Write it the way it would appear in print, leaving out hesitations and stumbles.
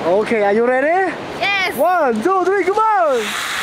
Okay, are you ready? Yes. 1, 2, 3, come on!